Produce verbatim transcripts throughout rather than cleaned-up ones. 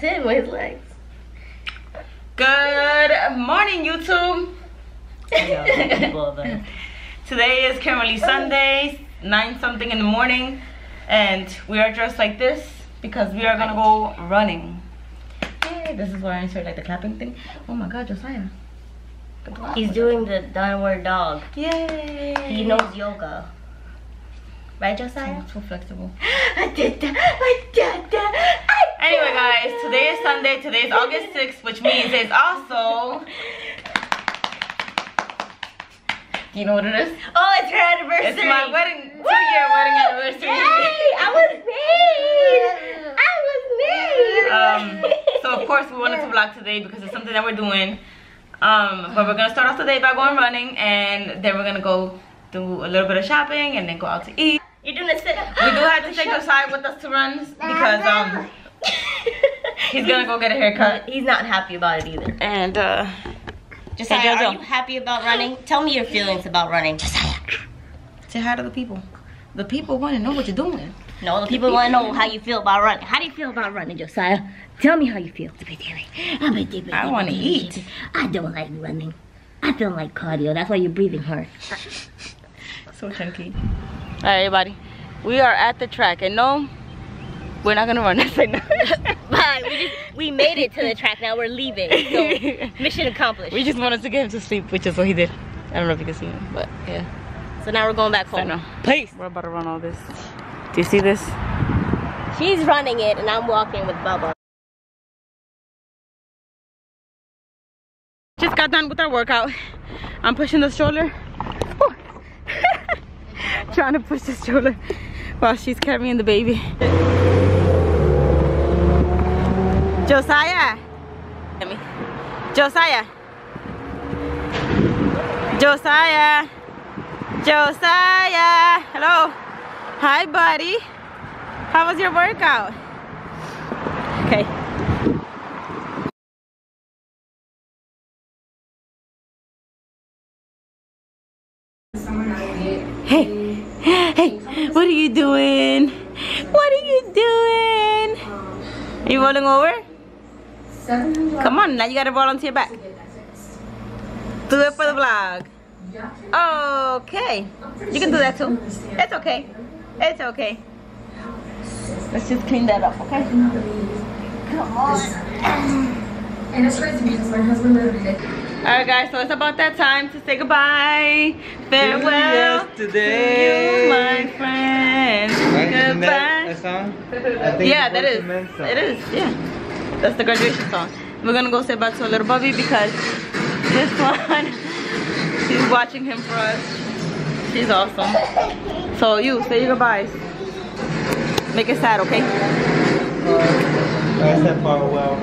him with his legs. Good morning, YouTube. Today is currently Sunday, nine something in the morning, and we are dressed like this because we are gonna go running. Yay, this is where I insert like the clapping thing. Oh my God, Josiah. He's doing the downward dog. Yay! He knows yoga. Right, Josiah? So, so flexible. I did that. I did that. I Anyway, guys, today is Sunday. Today is August sixth, which means it's also. Do you know what it is? Oh, it's her anniversary. It's my wedding, two-year wedding anniversary. Yay! I was made. I was made. Um, so of course we wanted to vlog today because it's something that we're doing. Um, but we're gonna start off today by going running, and then we're gonna go do a little bit of shopping and then go out to eat. You're doing a sit up. We do have to take Josiah with us to run because um he's gonna go get a haircut. He's not happy about it either. And uh Josiah, hey, Jojo, are you happy about running? Tell me your feelings about running. Josiah. say hi to the people. The people want to know what you're doing. No, the people want to know how you feel about running. How do you feel about running, Josiah? Tell me how you feel. I want to eat. I don't like running. I feel like cardio. That's why you're breathing hard. So chunky. All right, everybody. We are at the track, and no, we're not gonna run this right now. Bye. We just we made it to the track. Now we're leaving. So mission accomplished. We just wanted to get him to sleep, which is what he did. I don't know if you can see him, but yeah. So now we're going back home. So, no. Peace. We're about to run all this. Do you see this? She's running it, and I'm walking with Bubba. Just got done with our workout. I'm pushing the stroller. Trying to push the stroller while she's carrying the baby. Josiah. Josiah. Josiah. Josiah. Hello. Hi, buddy. How was your workout? Okay. Hey, hey, what are you doing? What are you doing? Are you rolling over? Come on, now you gotta roll onto your back. Do it for the vlog. Okay, you can do that too. It's okay. It's okay. Let's just clean that up, okay? Come on. And it's crazy because my husband lived it. Alright guys, so it's about that time to say goodbye. Farewell to you, my friends. Right? Goodbye. That a song? I think Yeah, that is. It is, yeah. That's the graduation song. We're gonna go say bye to a little Bubby because this one, she's watching him for us. She's awesome. So you, say your goodbyes. Make it sad, okay? I said farewell.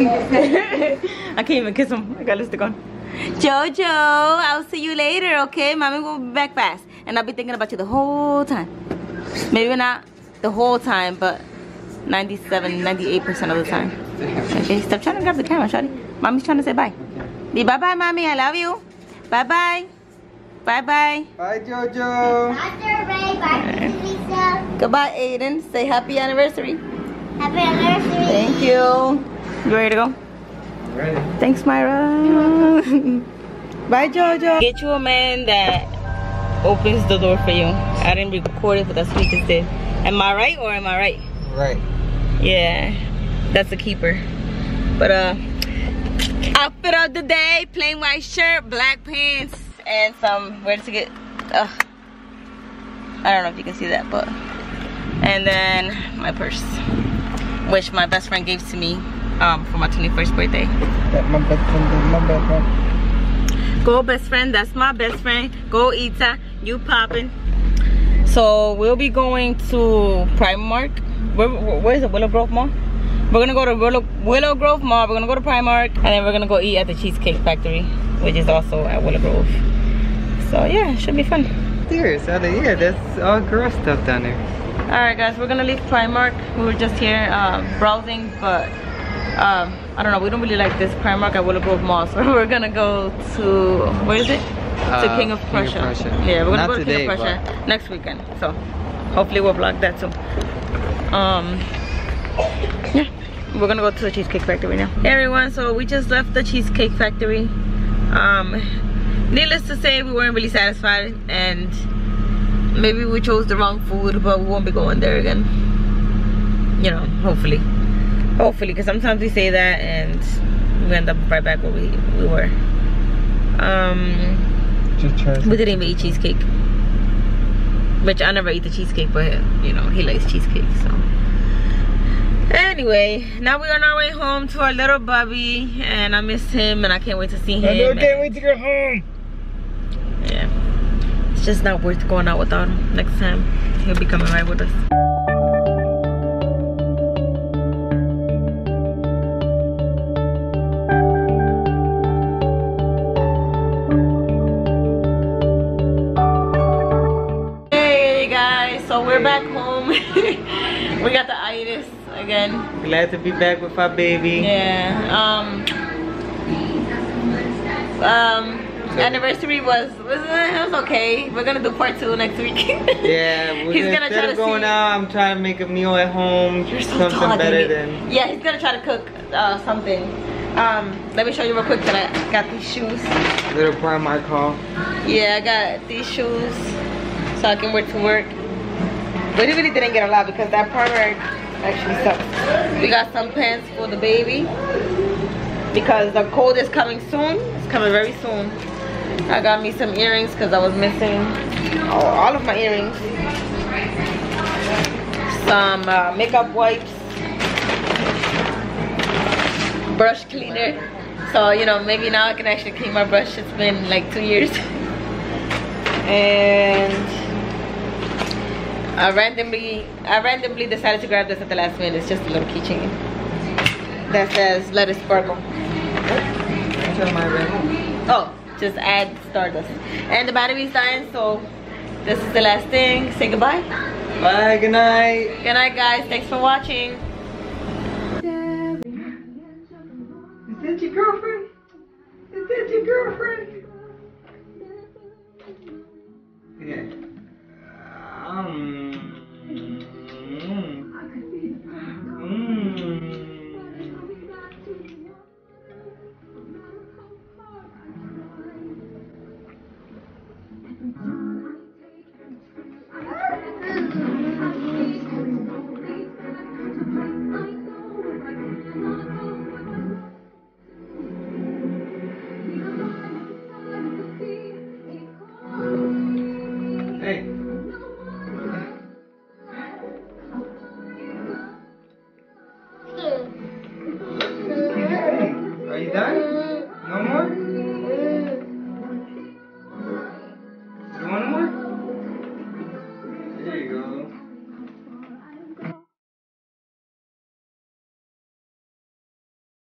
I can't even kiss him. I got lipstick on. Jojo, I'll see you later, okay? Mommy will be back fast. And I'll be thinking about you the whole time. Maybe not the whole time, but ninety-seven, ninety-eight percent of the time. Okay, stop trying to grab the camera, shawty. Mommy's trying to say bye. Be bye-bye, Mommy. I love you. Bye-bye. Bye-bye. Bye, Jojo. Doctor Ray, bye, Lisa. Goodbye, Aiden. Say happy anniversary. Happy anniversary. Thank you. You ready to go? Ready. Thanks, Myra. Bye, Jojo. Get you a man that opens the door for you. I didn't record it, but that's what he just did. Am I right or am I right? Right. Yeah, that's a keeper. But uh, outfit of the day: plain white shirt, black pants, and some. Where to get? Uh, I don't know if you can see that, but and then my purse, which my best friend gave to me um, for my twenty-first birthday. That my best friend, my best friend. Go best friend, that's my best friend. Go Ita, you poppin'. So we'll be going to Primark. Where, where is it? Willow Grove Mall? We're gonna go to Willow, Willow Grove Mall. We're gonna go to Primark, and then we're gonna go eat at the Cheesecake Factory, which is also at Willow Grove. So yeah, it should be fun. There's, yeah, that's all girl stuff down there. Alright guys, we're gonna leave Primark. We were just here uh, browsing, but um, I don't know, we don't really like this Primark at Willow Grove Mall, so we're gonna go to, where is it? Uh, to King of Prussia. King of Prussia. Yeah, we're gonna Not go to today, King of Prussia next weekend. So hopefully we'll vlog that too. Um, yeah, we're gonna go to the Cheesecake Factory now. Hey everyone, so we just left the Cheesecake Factory. Um, needless to say, we weren't really satisfied, and maybe we chose the wrong food, but we won't be going there again. You know, hopefully. Hopefully, because sometimes we say that and we end up right back where we, we were. Um, Just try we didn't even eat cheesecake. Which I never eat the cheesecake, but you know, he likes cheesecake, so. Anyway, now we're on our way home to our little Bubby, and I miss him, and I can't wait to see him. I can't wait to go home. Yeah, it's just not worth going out without him. Next time, he'll be coming right with us. Hey guys, so we're back home. We got the itis again. Glad to be back with our baby. Yeah. Um. Um. Anniversary was was it was okay. We're gonna do part two next week. Yeah, we're He's gonna, gonna instead try of to going see- out, I'm trying to make a meal at home. You're so something tall, better David. than Yeah, he's gonna try to cook uh, something. Um, let me show you real quick that I got these shoes. little Primark haul. Yeah, I got these shoes so I can wear to work. But he really didn't get a lot because that Primark actually sucks. We got some pants for the baby because the cold is coming soon. It's coming very soon. I got me some earrings because I was missing all, all of my earrings. Some uh, makeup wipes. Brush cleaner. So, you know, maybe now I can actually clean my brush. It's been like two years. And I randomly, I randomly decided to grab this at the last minute. It's just a little keychain that says "Let it sparkle." Oh, just add stardust. And the battery's dying, so this is the last thing. Say goodbye. Bye, good night. Good night, guys. Thanks for watching. Is that your girlfriend? Is that your girlfriend? Yeah. Um. Mm, mm. Hey. Are you done? No more? You want more? There you go.